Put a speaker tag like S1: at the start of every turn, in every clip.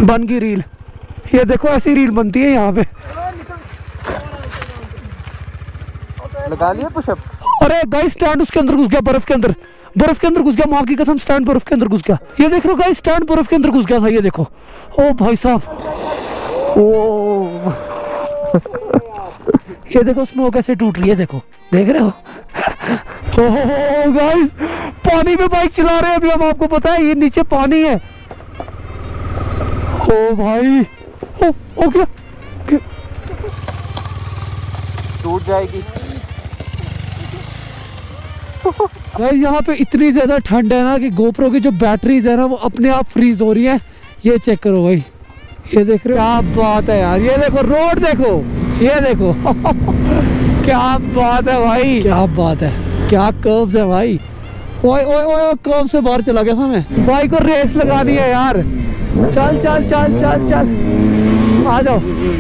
S1: बन गई रील। ये देखो ऐसी रील बनती है यहाँ पे।
S2: लगा लिया पुशअप।
S1: अरे गाइस स्टैंड उसके अंदर घुस गया, बर्फ के अंदर, बर्फ के अंदर घुस गया। माँ की कसम स्टैंड बर्फ के अंदर घुस गया। ये देख लो गाइस स्टैंड बर्फ के अंदर घुस गया था। ये देखो ओ भाई साहब,
S2: ओ
S1: ये देखो स्नो कैसे टूट रही है, देखो देख रहे हो। ओह गाइस पानी में बाइक चला रहे हैं अभी हम, आपको पता है ये नीचे पानी है। ओ भाई ओ क्या
S2: टूट जाएगी।
S1: गाइस यहाँ पे इतनी ज्यादा ठंड है ना कि गोप्रो की जो बैटरीज है ना वो अपने आप फ्रीज हो रही है। ये चेक करो भाई, ये देख रहे हो, क्या बात है यार। ये देखो रोड देखो, ये देखो क्या बात है भाई, क्या बात है, क्या कर्व्स है भाई। ओए ओए ओए कर्व से बाहर चला गया था मैं। बाइक को रेस लगानी है यार। चल चल चल चल चल आ जाओ।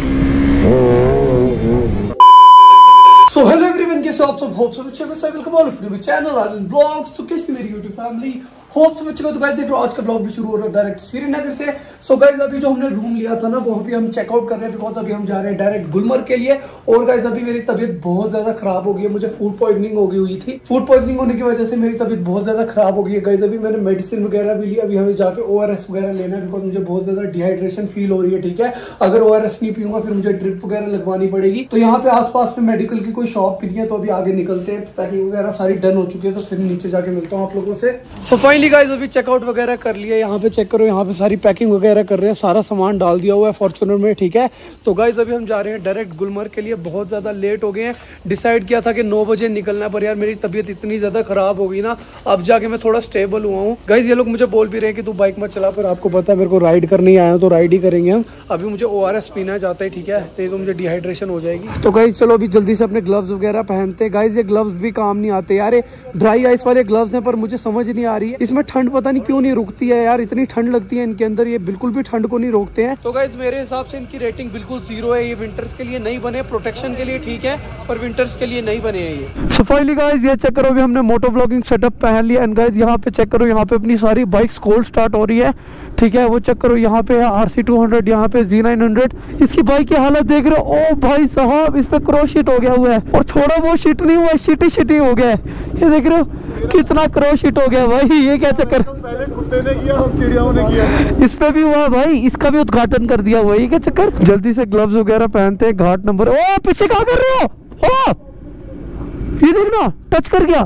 S1: सो हेलो एवरीवन, कैसे आप सब? होप सब अच्छे हो। Welcome all of you to my channel Aryan blogs. तो कैसी मेरी यूट्यूब फैमिली, होप सब अच्छे हो। तो गाइस देख लो आज का ब्लॉग भी शुरू हो रहा है डायरेक्ट श्रीनगर से। सो गाइस अभी जो हमने रूम लिया था ना वो अभी हम चेकआउट कर रहे हैं, बिकॉज अभी हम जा रहे हैं डायरेक्ट गुलमर्ग के लिए। और गाइस अभी मेरी तबीयत बहुत ज्यादा खराब हो गई है, मुझे फूड पॉइजनिंग हो गई हुई थी। फूड पॉइजनिंग होने की वजह से मेरी तबीयत बहुत ज्यादा खराब हो गई है गाइस। अभी मैंने मेडिसिन वगैरह भी ली, अभी हमें जाके ORS वगैरह लेना है, बिकॉज मुझे बहुत ज्यादा डिहाइड्रेशन फील हो रही है। ठीक है, अगर ORS नहीं पीऊंगा फिर मुझे ड्रिप वगैरह लगवानी पड़ेगी। तो यहाँ पे आसपास में मेडिकल की कोई शॉप भी नहीं है, तो अभी आगे निकलते हैं। पैकिंग वगैरह सारी डन हो चुकी है, तो फिर नीचे जाके मिलता हूँ आप लोगों से। सो फाइनली गाइस अभी चेकआउट वगैरह कर लिया। यहाँ पे चेक करो, यहाँ पे सारी पैकिंग वगैरह कर रहे हैं, सारा सामान डाल दिया हुआ है फॉर्च्यूनर में। ठीक है, तो गाइस अभी हम जा रहे हैं डायरेक्ट गुलमर्ग के लिए। बहुत ज्यादा लेट हो गए हैं, डिसाइड किया था कि 9 बजे निकलना, पर यार मेरी तबीयत इतनी ज्यादा खराब हो गई ना, अब जाके मैं थोड़ा स्टेबल हुआ हूँ। गाइस ये लोग मुझे बोल भी रहे हैं कि तू बाइक मत चला, पर आपको पता है मेरे को राइड करने ही आया हूँ, तो राइड ही करेंगे हम। अभी मुझे ORS पीना चाहते हैं, ठीक है, तो मुझे डिहाइड्रेशन हो जाएगी। तो गाइस चलो अभी जल्दी से अपने ग्लव्स वगैरह पहनते हैं। गाइस ये ग्लव्स भी काम नहीं आते यार, ड्राई आइस वाले ग्लव्स हैं, पर मुझे समझ नहीं आ रही है इसमें ठंड पता नहीं क्यों नहीं रुकती है यार। इतनी ठंड लगती है इनके अंदर, ये बिल्कुल भी ठंड को नहीं रोकते हैं। तो गाइस मेरे हिसाब से इनकी रेटिंग बिल्कुल 0 है। ये विंटर्स के लिए नहीं बने, प्रोटेक्शन के लिए ठीक है, पर विंटर्स के लिए नहीं बने हैं ये। सो फाइनली गाइस ये चेक करो, अभी हमने मोटो व्लॉगिंग सेटअप पहन लिया। एंड गाइस यहाँ पे चेक करो, यहाँ पे अपनी सारी बाइक्स कोल्ड स्टार्ट हो रही है। ठीक है, वो चेक करो, यहाँ पे है RC 200, यहाँ पे Z900। इसकी बाइक की हालत देख रहे हो, ओ भाई साहब इस पे क्रॉस हिट हो गया हुआ है, और थोड़ा वो शिट नहीं हुआ है, शिटी हो गया है। ये देख रहे हो कितना क्रॉस हिट हो गया भाई। ये क्या चक्कर,
S2: पहले कुत्ते ने किया, अब चिड़ियाओं ने किया।
S1: इस पे भी हुआ भाई, इसका भी उद्घाटन कर दिया हुआ। ये क्या चक्कर। जल्दी से ग्लव्स वगैरह पहनते हैं। घाट नंबर, ओ पीछे क्या कर रहे हो? ओ ये देखना टच कर गया,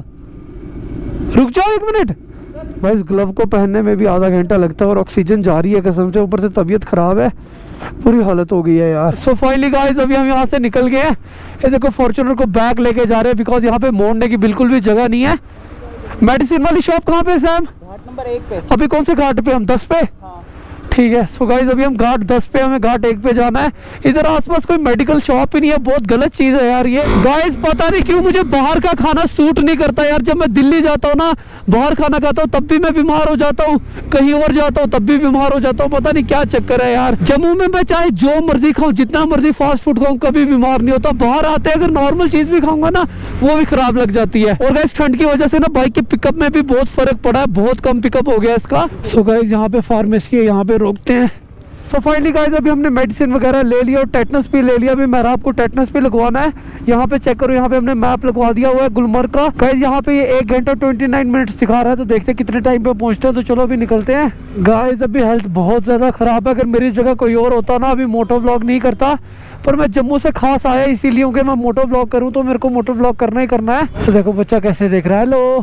S1: रुक जाओ 1 मिनट भाई। इस ग्लव को पहनने में भी आधा घंटा लगता है, और ऑक्सीजन जा रही है कसम से, ऊपर से तबीयत खराब है, पूरी हालत हो गई है यार। सो फाइनली गाइस अभी हम यहाँ से निकल गए हैं। ये देखो फॉर्च्यूनर को बैक लेके जा रहे हैं, बिकॉज यहाँ पे मोड़ने की बिल्कुल भी जगह नहीं है। मेडिसिन वाली शॉप कहाँ पे सैम?
S3: घाट नंबर 1 पे।
S1: अभी कौन से घाट पे? हम 10 पे। ठीक है, सो गाइस अभी हम घाट 10 पे, हमें घाट 1 पे जाना है। इधर आसपास कोई मेडिकल शॉप ही नहीं है, बहुत गलत चीज है यार ये। गाइस पता नहीं क्यों मुझे बाहर का खाना सूट नहीं करता यार। जब मैं दिल्ली जाता हूँ ना, बाहर खाना खाता हूँ, तब भी मैं बीमार हो जाता हूँ, कहीं और जाता हूँ तब भी बीमार हो जाता हूँ। पता नहीं क्या चक्कर है यार। जम्मू में मैं चाहे जो मर्जी खाऊं, जितना मर्जी फास्ट फूड खाऊं, कभी बीमार नहीं होता। बाहर आते अगर नॉर्मल चीज भी खाऊंगा ना, वो भी खराब लग जाती है। और गाइस ठंड की वजह से ना बाइक के पिकअप में भी बहुत फर्क पड़ा है, बहुत कम पिकअप हो गया इसका। सो गाइस यहाँ पे फार्मेसी है, यहाँ पे रोकते हैं। सो फाइनली गाइस अभी हमने मेडिसिन वगैरह ले लिया और टेटनस भी ले लिया। अभी मेरा आपको टेटनस भी लगवाना है। यहाँ पे चेक करो, यहाँ पे हमने मैप लगवा दिया हुआ है गुलमर्ग का। गाइस यहाँ पे ये 1 घंटा 29 मिनट्स दिखा रहा है, तो देखते हैं कितने टाइम पे पहुँचते हैं। तो चलो अभी निकलते हैं। गाइस अभी हेल्थ बहुत ज्यादा खराब है। अगर मेरी जगह कोई और होता ना, अभी मोटो व्लॉग नहीं करता, पर मैं जम्मू से खास आया इसीलिए कि मैं मोटो व्लॉग करूँ, तो मेरे को मोटो व्लॉग करना ही करना है। तो देखो बच्चा कैसे देख रहा है। लो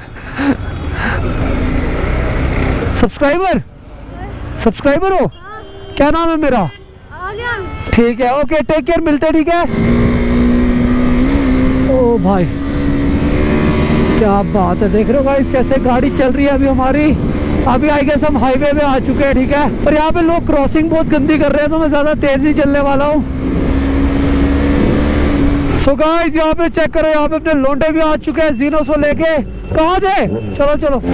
S1: सब्सक्राइबर हो? क्या नाम है मेरा? ठीक है, ओके टेक केयर, मिलते हैं। ठीक है, ओ भाई क्या बात है। देख रहे हो गाइस कैसे गाड़ी चल रही है अभी हमारी। अभी आई गेस हम हाईवे पे आ चुके हैं। ठीक है, पर यहाँ पे लोग क्रॉसिंग बहुत गंदी कर रहे हैं, तो मैं ज्यादा तेज नहीं चलने वाला हूँ। सो गाइस यहाँ पे चेक करो, यहाँ पे अपने लोंडे भी आ चुके हैं जीनो लेके। कहाँ थे? चलो चलो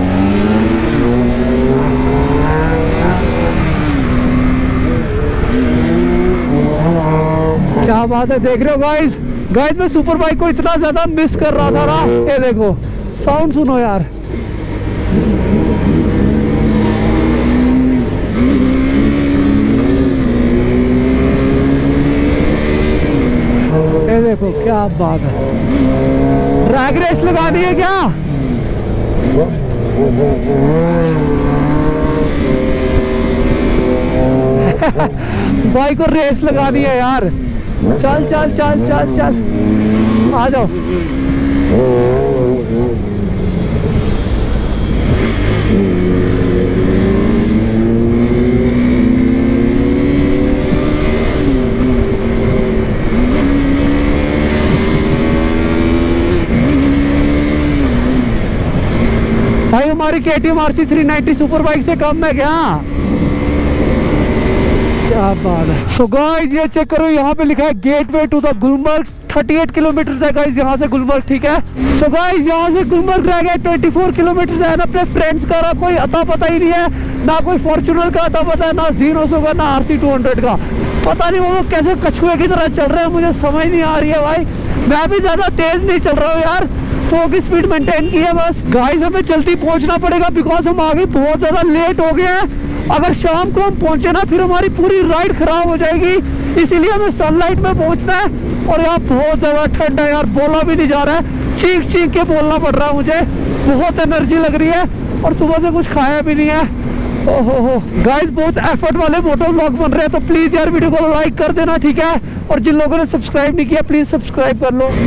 S1: क्या बात है। देख रहे हो गाइस मैं सुपर बाइक को इतना ज्यादा मिस कर रहा था ना। ये देखो साउंड सुनो यार, क्या बात है, ड्रैग रेस लगानी है क्या? भाई को रेस लगानी है यार। चल चल चल चल चल, आ जाओ। भाई हमारी KTM RC 390 सुपर बाइक से कम है क्या? क्या बात है। सो गाइस ये चेक करो, यहाँ पे लिखा है gateway to the Gulmarg. 38 kilometre है गाइस यहाँ से गुलमर्ग, ठीक है। सो गाइस यहाँ से गुलमर्ग रह गया 24 किलोमीटर है। अपने फ्रेंड्स का कोई अता पता ही नहीं है, ना कोई फॉर्च्यूनर का अता पता है, ना जीनोसो का, ना RC 200 का। पता नहीं वो कैसे कछुए की तरह चल रहे हैं, मुझे समझ नहीं आ रही है भाई। मैं भी ज्यादा तेज नहीं चल रहा हूँ यार, 100 की स्पीड मेंटेन की है बस। गाइस हमें जल्दी पहुंचना पड़ेगा बिकॉज हम आगे बहुत ज्यादा लेट हो गए हैं। अगर शाम को हम पहुंचे ना फिर हमारी पूरी राइड खराब हो जाएगी, इसीलिए हमें सनलाइट में पहुंचना है। और यहाँ बहुत ज्यादा ठंड है यार, बोला भी नहीं जा रहा है, चीख चीख के बोलना पड़ रहा है मुझे, बहुत एनर्जी लग रही है और सुबह से कुछ खाया भी नहीं है। ओहो गाइस बहुत एफर्ट वाले मोटो व्लॉग बन रहे हैं, तो प्लीज यार वीडियो को लाइक कर देना, ठीक है। और जिन लोगों ने सब्सक्राइब नहीं किया प्लीज सब्सक्राइब कर लो।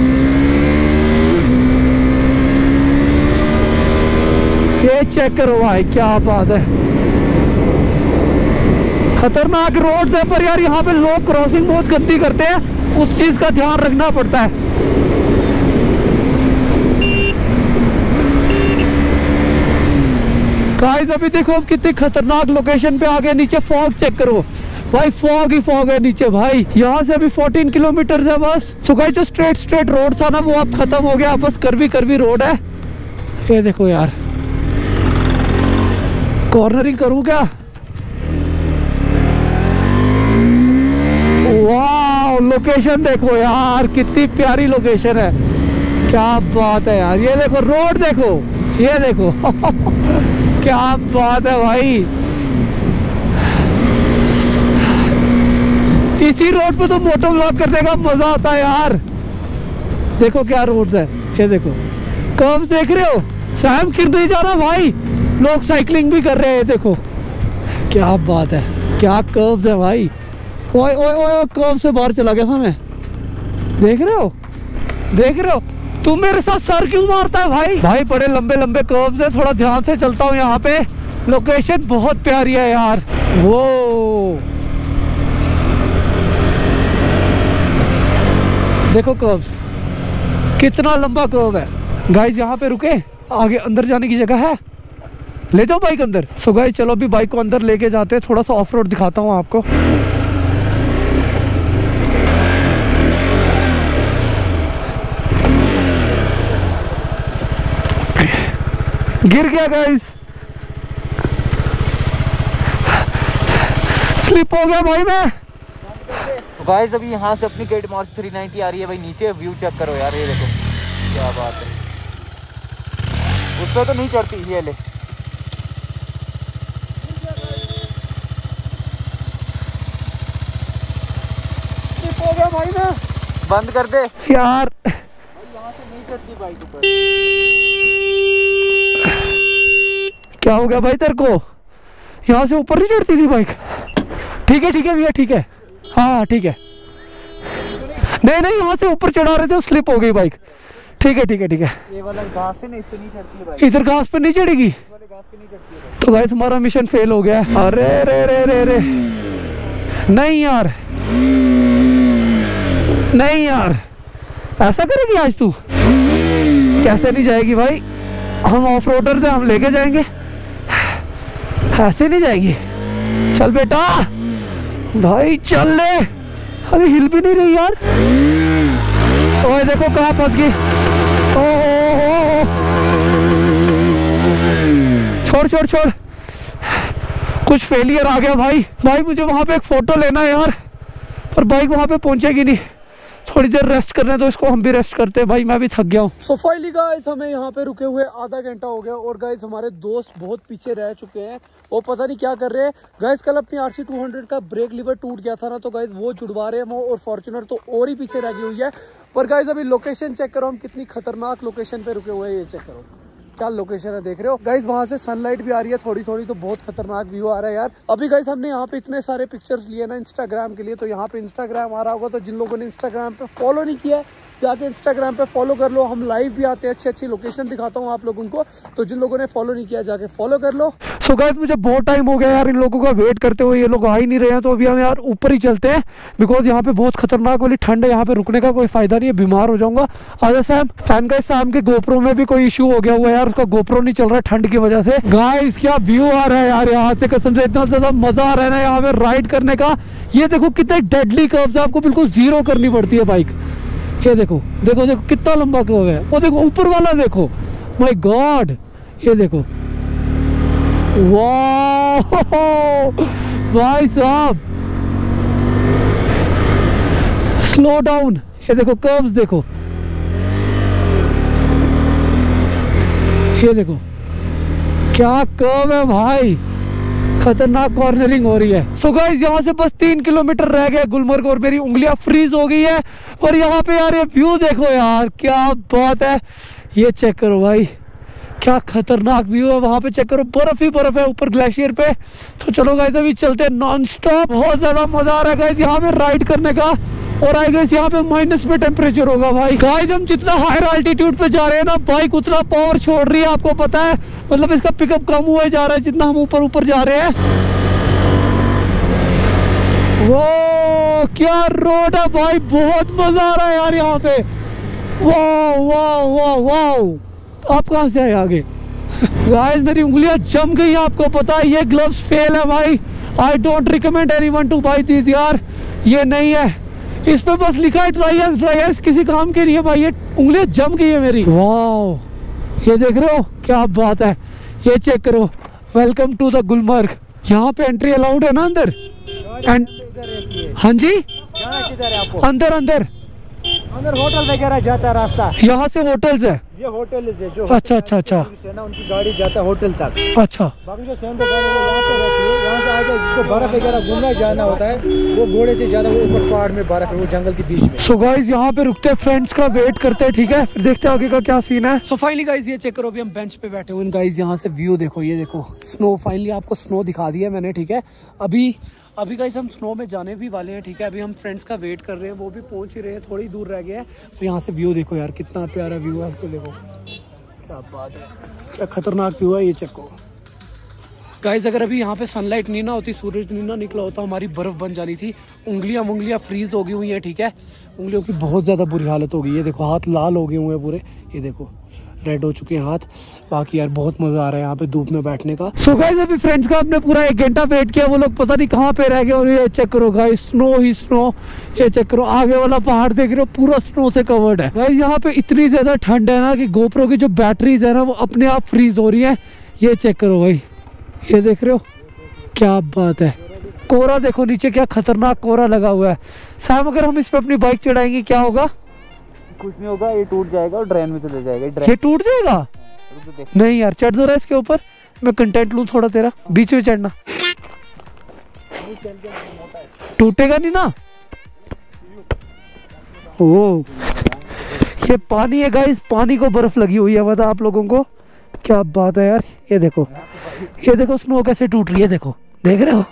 S1: ये चेक करो भाई, क्या बात है। खतरनाक रोड है पर यार यहाँ पे लोग क्रॉसिंग बहुत गंदी करते हैं, उस चीज का ध्यान रखना पड़ता है। गाइस अभी देखो हम कितनी खतरनाक लोकेशन पे आ गए। नीचे फॉग चेक करो भाई, फॉग ही फॉग है नीचे भाई। यहाँ से अभी 14 किलोमीटर है बस। सो गाइस जो स्ट्रेट रोड था ना वो अब खत्म हो गया, बस कर्वी रोड है। ये देखो यार, कॉर्नरिंग करूँ क्या? वाह लोकेशन देखो यार, कितनी प्यारी लोकेशन है, क्या बात है यार। ये देखो रोड देखो, ये देखो क्या बात है भाई। इसी रोड पे तो मोटो व्लॉग करने का मजा आता है यार। देखो क्या रोड है, ये देखो कर्व्स देख रहे हो, सैम गिर नहीं जा रहा भाई, लोग साइकिलिंग भी कर रहे हैं। देखो क्या बात है, क्या कर्व्स है भाई। ओए ओए ओए कर्व से बाहर चला गया था मैं, देख रहे हो, देख रहे हो। तुम मेरे साथ सर क्यों मारता है भाई? भाई बड़े लंबे लंबे कर्व्स है, थोड़ा ध्यान से चलता हूँ यहाँ पे। लोकेशन बहुत प्यारी है यार। वो देखो कर्व्स, कितना लंबा कर्व है। गाइस यहाँ पे रुके, आगे अंदर जाने की जगह है, ले जाओ बाइक अंदर। सो गाइस चलो अभी बाइक को अंदर लेके जाते हैं, थोड़ा सा ऑफ रोड दिखाता हूँ आपको। गिर गया गाइस, स्लिप हो गया भाई मैं।
S2: गाइस अभी यहाँ से अपनी KTM RC 390 आ रही है भाई, नीचे व्यू चेक करो यार, ये देखो क्या बात है। उस पर तो नहीं चढ़ती, ये ले
S1: स्लिप हो गया भाई मैं,
S2: बंद कर दे
S1: यार।
S2: यहाँ से नहीं चढ़ती बाइक ऊपर।
S1: क्या हो गया भाई तेरे को? यहाँ से ऊपर नहीं चढ़ती थी बाइक? ठीक है भैया, ठीक है, हाँ ठीक है। नहीं यहाँ से ऊपर चढ़ा रहे थे, स्लिप हो गई बाइक। ठीक है
S2: ये वाला घास पे नहीं, इस पे नहीं चढ़ती है बाइक।
S1: इधर घास पे नहीं चढ़ेगी,
S2: वाले घास पे नहीं चढ़ती है।
S1: तो गाइस हमारा मिशन फेल हो गया। अरे रे रे रे रे, नहीं यार, नहीं यार, ऐसा करेगी आज तू? कैसे नहीं जाएगी भाई, हम ऑफ रोडर थे, हम लेके जाएंगे, ऐसे नहीं जाएगी। चल बेटा भाई चल ले। अरे हिल भी नहीं रही यार। ओए देखो कहाँ फंस गई। ओह छोड़, कुछ फेलियर आ गया भाई। मुझे वहां पे एक फोटो लेना है यार, पर बाइक वहां पे पहुंचेगी नहीं। थोड़ी देर रेस्ट करना है तो इसको हम भी रेस्ट करते हैं भाई, मैं भी थक गया हूँ। सो फाइनली गाइस हमें यहाँ पे रुके हुए आधा घंटा हो गया और गाइस हमारे दोस्त बहुत पीछे रह चुके हैं, वो पता नहीं क्या कर रहे हैं। गाइस कल अपनी RC 200 का ब्रेक लीवर टूट गया था ना, तो गाइस वो जुड़वा रहे हैं वो, और फॉर्च्यूनर तो और ही पीछे रह गई हुई है। पर गाइस अभी लोकेशन चेक करो, हम कितनी खतरनाक लोकेशन पे रुके हुए हैं, ये चेक करो क्या लोकेशन है, देख रहे हो गाइस। वहां से सनलाइट भी आ रही है थोड़ी थोड़ी, तो बहुत खतरनाक व्यू आ रहा है यार। अभी गाइस हमने यहाँ पे इतने सारे पिक्चर्स लिए ना इंस्टाग्राम के लिए, तो यहाँ पे इंस्टाग्राम आ रहा होगा, तो जिन लोगों ने इंस्टाग्राम पे फॉलो नहीं किया है जाके इंस्टाग्राम पे फॉलो कर लो। हम लाइव भी आते हैं, अच्छी अच्छी लोकेशन दिखाता हूँ आप लोगों को, तो जिन लोगों ने फॉलो नहीं किया जाके फॉलो कर लो। सो गाइस मुझे बहुत टाइम हो गया यार इन लोगों का वेट करते हुए, ये लोग आ ही नहीं रहे हैं, तो अभी हम यार ऊपर ही चलते हैं, बिकॉज यहाँ पे बहुत खतरनाक वाली ठंड है, यहाँ पे रुकने का कोई फायदा नहीं है, बीमार हो जाऊंगा। आजा सैम, एंड गाइस शाम के गोप्रो में भी कोई इशू हो गया हुआ है यार, उसका गोप्रो नहीं चल रहा है ठंड की वजह से। गाइस क्या व्यू आ रहा है यार यहाँ से, कसम से इतना ज्यादा मजा आ रहा है ना यहाँ पे राइड करने का। ये देखो कितने डेडली कर्व्स है, आपको बिल्कुल जीरो करनी पड़ती है बाइक। ये देखो देखो देखो कितना लंबा कर्व है, वो देखो ऊपर वाला देखो, माय गॉड, ये देखो वाह भाई साहब, स्लो डाउन, ये देखो कर्व्स देखो, ये देखो क्या कर्व है भाई, खतरनाक कॉर्नरिंग हो रही है। सो गाइस यहाँ से बस 3 किलोमीटर रह गए गुलमर्ग, और मेरी उंगलियां फ्रीज हो गई है। पर यहाँ पे यार ये व्यू देखो यार, क्या बात है, ये चेक करो भाई, क्या खतरनाक व्यू है। वहां पे चेक करो, बर्फ ही बर्फ है ऊपर ग्लेशियर पे। तो चलो गाइस अभी चलते हैं नॉन स्टॉप, बहुत ज्यादा मजा आ रहा है गाइस यहाँ पे राइड करने का। और आई गेस यहाँ पे माइनस में टेम्परेचर होगा भाई। गाइस हम जितना हायर अल्टीट्यूड पे जा रहे हैं ना, बाइक उतना पावर छोड़ रही है, आपको पता है, मतलब इसका पिकअप कम हुआ जा रहा है जितना हम ऊपर ऊपर जा रहे हैं। वो क्या रोड है भाई, बहुत मजा आ रहा है यार यहाँ पे। वाह वाह वाह वाह, आप कहाँ से आए आगे? गाइस मेरी उंगलियां जम गई, आपको पता है ये ग्लव्स फेल है भाई। I don't recommend anyone to buy this यार, ये नहीं है, इस पे बस लिखा है ड्राई आइस, किसी काम के नहीं है भाई। ये उंगलियां जम गई है मेरी। वाह ये देख रहे हो क्या बात है, ये चेक करो, वेलकम टू द गुलमर्ग। यहाँ पे एंट्री अलाउड है ना अंदर? हाँ जी,
S3: किधर है आपको?
S1: अंदर अंदर
S3: अंदर होटल वगैरह जाता है रास्ता,
S1: यहाँ से होटल्स है।
S3: ये होटल है जो
S1: अच्छा अच्छा अच्छा
S3: ना, उनकी गाड़ी जाता है होटल तक।
S1: अच्छा,
S3: बाकी जो सेम पे गाड़ी है यहाँ पे रहती है, यहाँ से आगे जिसको बर्फ वगैरह घूमना जाना होता है, वो घोड़े से ज्यादा वो ऊपर पहाड़ में बर्फ है, वो जंगल के बीच में।
S1: सो गाइस यहाँ पे रुकते हैं, फ्रेंड्स का वेट करते हैं, ठीक है, फिर देखते हैं आगे का क्या सीन है। सो फाइनली गाइस ये चेक करो, अभी हम बेंच पे बैठे हुए हैं गाइस, यहाँ से व्यू देखो, ये देखो स्नो, फाइनली आपको स्नो दिखा दिया मैंने, ठीक है। अभी गाइस हम स्नो में जाने भी वाले हैं, ठीक है। अभी हम फ्रेंड्स का वेट कर रहे हैं, वो भी पहुंच ही रहे हैं, थोड़ी दूर रह गए हैं। तो यहाँ से व्यू देखो यार, कितना प्यारा व्यू है, आपको देखो क्या बात है, क्या खतरनाक व्यू है, ये चेको गाइस। अगर अभी यहाँ पे सनलाइट नहीं ना होती, सूरज नहीं ना निकला होता, हमारी बर्फ बन जानी थी। उंगलियां फ्रीज हो गई हुई हैं, ठीक है, उंगलियों की बहुत ज़्यादा बुरी हालत हो गई है। देखो हाथ लाल हो गए हुए हैं पूरे, ये देखो रेड हो चुके हैं हाथ। बाकी यार बहुत मजा आ रहा है यहाँ पे धूप में बैठने का। सो गाइस अभी फ्रेंड्स का हमने पूरा 1 घंटा वेट किया, वो लोग पता नहीं कहाँ पे रह गए। और ये चेक करो गाइस, स्नो ही स्नो, ये चेक करो आगे वाला पहाड़ देख रहे हो, पूरा स्नो से कवर्ड है गाइस। यहाँ पे इतनी ज्यादा ठंड है ना कि गोप्रो की जो बैटरीज है ना वो अपने आप फ्रीज हो रही है। ये चेक करो भाई, ये देख रहे हो क्या बात है। कोहरा देखो नीचे, क्या खतरनाक कोहरा लगा हुआ है। सैम अगर हम इस पे अपनी बाइक चढ़ाएंगे क्या होगा?
S2: कुछ नहीं होगा, ये टूट जाएगा और ड्रेन में चले जाएगा।
S1: ये टूट जाएगा? नहीं यार चढ़ दो रहा इसके ऊपर, मैं कंटेंट लूँ थोड़ा तेरा, बीच में चढ़ना, टूटेगा नहीं ना। ओ ये पानी है गाइस, पानी को बर्फ लगी हुई है, बता आप लोगों को, क्या बात है यार। ये देखो स्नो कैसे टूट रही है, देखो देख रहे हो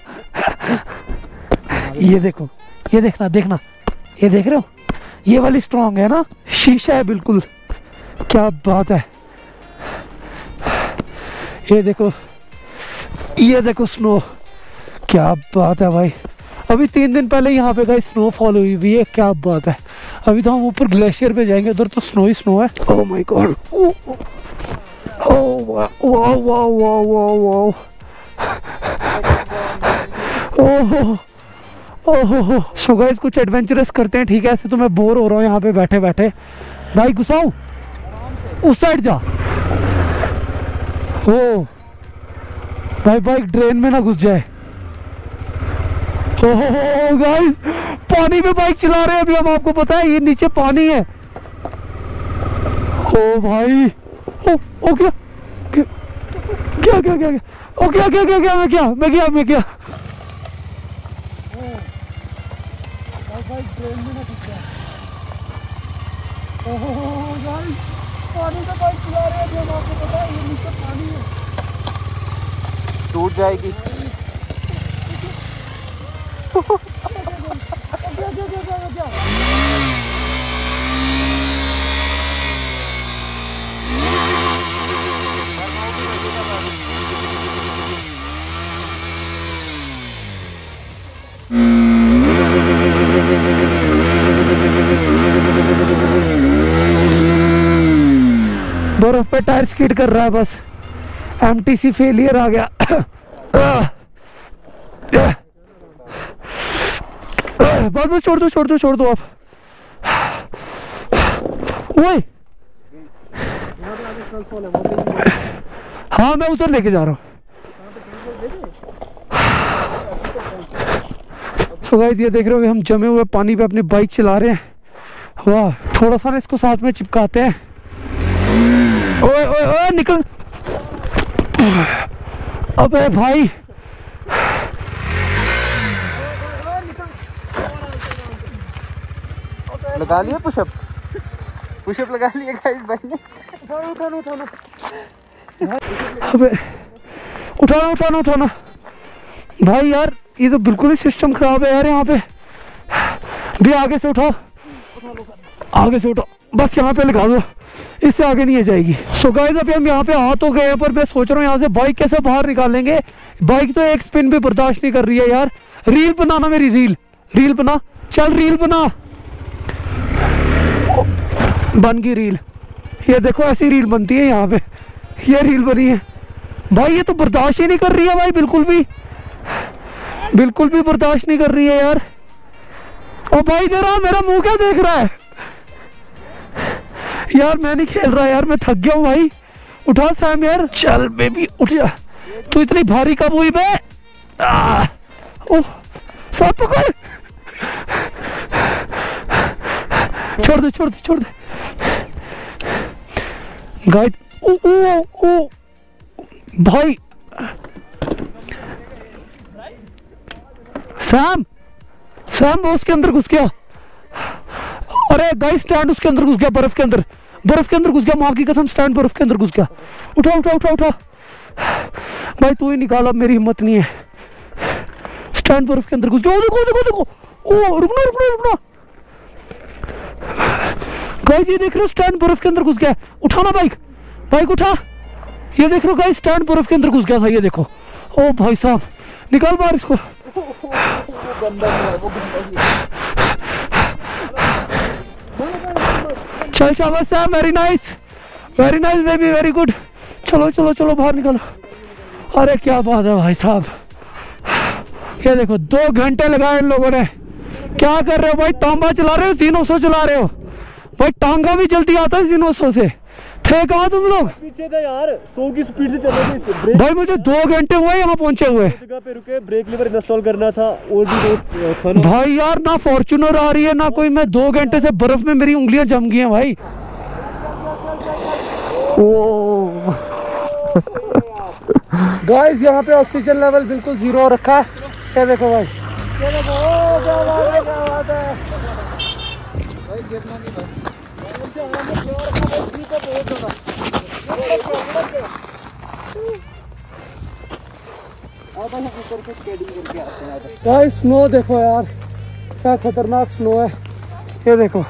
S1: ये देखो, ये देखना, ये देख रहे हो, ये वाली स्ट्रॉन्ग है ना, शीशा है बिल्कुल, क्या बात है। ये देखो स्नो, क्या बात है भाई। अभी 3 दिन पहले यहाँ पे गाइस स्नोफॉल हुई हुई है, क्या बात है। अभी तो हम ऊपर ग्लेशियर पे जाएंगे, उधर तो स्नो ही स्नो है। ओह माय गॉड, ओह वाह वाह वाह वाह वाह, ओह ओह। सो गाइस कुछ एडवेंचरस करते हैं, ठीक है। ऐसे तो मैं बोर हो रहा हूँ यहाँ पे बैठे बैठे। भाई घुसाऊं, उस साइड जा। ओ भाई बाइक ड्रेन में ना घुस जाए। गाइस पानी में बाइक चला रहे हैं अभी हम, आपको पता है ये नीचे पानी है। ओ भाई ओ क्या क्या क्या क्या ओ क्या क्या क्या क्या मैं क्या पानी में बाइक चला रहे हैं अभी हम, आपको पता है ये नीचे पानी है,
S2: टूट जाएगी।
S1: बर्फ पे टायर स्किड कर रहा है बस, एमटीसी फेलियर आ गया। बस छोड़ दो आप। ओए हाँ मैं उधर लेके जा रहा हूँ। तो गाइस ये देख रहे हो कि हम जमे हुए पानी पे अपनी बाइक चला रहे हैं। वाह, थोड़ा सा ना इसको साथ में चिपकाते हैं। ओए ओए ओए निकल, अबे भाई
S2: लगा लिया पुशअप लगा लिया गाइस भाई ने।
S1: अबे उठाना भाई यार, ये तो बिल्कुल ही सिस्टम खराब है यार। यहाँ पे भी आगे से उठाओ, बस यहाँ पे लगा दो, इससे आगे नहीं जाएगी। सो गाइस अभी हम यहाँ पे आ तो गए, पर मैं सोच रहा हूँ यहाँ से बाइक कैसे बाहर निकालेंगे। बाइक तो एक स्पिन भी बर्दाश्त नहीं कर रही है यार। रील बनाना मेरी, रील बना, चल रील बना। बन गई रील, ये देखो ऐसी रील बनती है यहाँ पे, ये रील बनी है भाई। ये तो बर्दाश्त ही नहीं कर रही है भाई, बिल्कुल भी बर्दाश्त नहीं कर रही है यार। ओ भाई जरा मेरा मुंह क्या देख रहा है यार, मैं नहीं खेल रहा यार, मैं थक गया हूँ भाई। उठा सैम यार, चल बेबी उठ जा, तू इतनी भारी कब हुई बे। ओह सब पकड़, छोड़ दे गाइस। ओ भाई सैम वो उसके अंदर घुस गया। अरे गाइस स्टैंड उसके अंदर घुस गया, बर्फ के अंदर घुस गया, माँ की कसम स्टैंड बर्फ के अंदर घुस गया। उठा भाई, तू ही निकाल, अब मेरी हिम्मत नहीं है। स्टैंड बर्फ के अंदर घुस गया। देखो ओ रुकना गाइस, ये देख रहे हो स्टैंड बर्फ के अंदर घुस गया। उठाना बाइक उठा, ये देख रहे हो गाइस स्टैंड बर्फ के अंदर घुस गया था, ये देखो। ओ भाई साहब निकाल बाहर इसको। चल शाबाश Sam, very nice baby, very good. चलो बाहर निकालो। अरे क्या बात है भाई साहब, ये देखो 2 घंटे लगाए इन लोगों ने। क्या कर रहे हो भाई, तांबा चला रहे हो, जीनोसो चला रहे हो भाई। टांगा भी जल्दी आता है जीनोसो से। थे कहाँ तुम लोग?
S3: पीछे थे यार, 100 की स्पीड से चल रहे थे।
S1: भाई मुझे 2 घंटे हुए यहाँ पहुंचे हुए।
S3: जगह पे रुके, ब्रेक लीवर इंस्टॉल करना था, और भी था ना
S1: भाई यार, ना फॉर्च्यूनर आ रही है ना कोई। मैं 2 घंटे से बर्फ में मेरी उंगलियां जम गई हैं भाई। गाइस यहाँ पे ऑक्सीजन लेवल बिल्कुल 0 रखा है। क्या देखो भाई, क्या बात है। गाइस स्नो देखो यार, क्या खतरनाक स्नो है, ये देखो।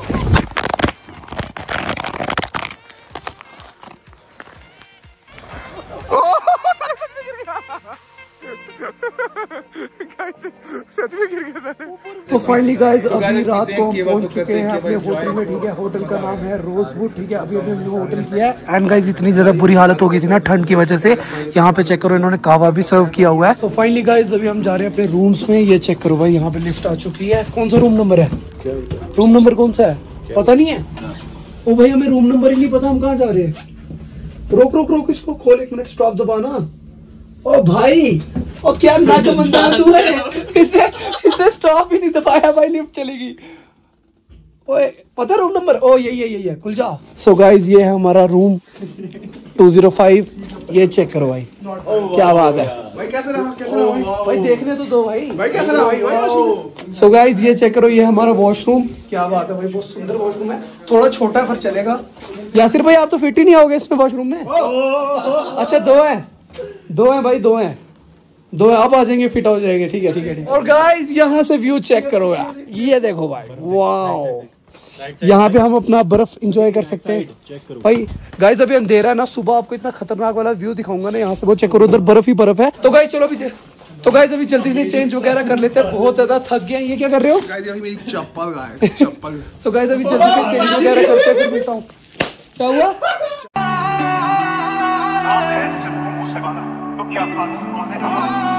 S2: सच में गिर गया।
S1: तो फाइनली गाइस अभी रात को हम पहुंच चुके हैं अपने होटल में, ठीक है। होटल का नाम है रोजवुड, ठीक है। अभी हमने होटल किया है। एंड गाइस इतनी ज्यादा बुरी हालत हो गई थी ना ठंड की वजह से। यहाँ पे चेक करो, इन्होंने कहवा भी सर्व किया हुआ है। तो फाइनली गाइस अभी हम जा रहे हैं अपने रूम्स में। ये चेक करो भाई, यहाँ पे लिफ्ट आ चुकी है। कौन सा रूम नंबर है? रूम नंबर कौन सा है पता नहीं है। ओ भाई हमें रूम नंबर ही नहीं पता, हम कहाँ जा रहे हैं। रोक इसको, खोल 1 मिनट, स्टॉप दबाना। ओ भाई, ओ क्या नाकबंदा तू है। इसने स्टॉप ही नहीं दबाया भाई, लिफ्ट चलेगी। ओए पता रूम नंबर, ओ यही है, खुल जा। सो गाइज ये है हमारा रूम 205। ये चेक करो भाई, क्या बात है
S3: भाई। कैसा रहा
S1: भाई, देखने तो दो भाई
S3: कैसा रहा भाई।
S1: सो गाइज ये चेक करो, ये हमारा वॉशरूम। क्या बात है भाई, बहुत सुंदर वॉशरूम है। थोड़ा छोटा पर चलेगा। यासिर भाई आप तो फिट ही नहीं आओगे इसमें वॉशरूम में। अच्छा दो है भाई, दो है अब आ जाएंगे, फिट हो जाएंगे। ठीक है। और गाइज यहाँ से व्यू चेक करो यार, ये देखो भाई, वाओ। यहाँ पे हम अपना बर्फ एंजॉय कर सकते हैं भाई। गाइज अभी अंधेरा है ना, सुबह आपको इतना खतरनाक वाला व्यू दिखाऊंगा ना यहाँ से, वो चेक करो, उधर बर्फ ही बर्फ है। तो गाइज चलो अभी जल्दी से चेंज वगैरह कर लेते हैं, बहुत ज्यादा थक गए हैं। ये क्या कर रहे हो?
S3: मेरी चप्पल।
S1: सो गाइज अभी जल्दी से चेंज वगैरह करते हैं, फिर मिलता हूँ। क्या हुआ?
S4: क्या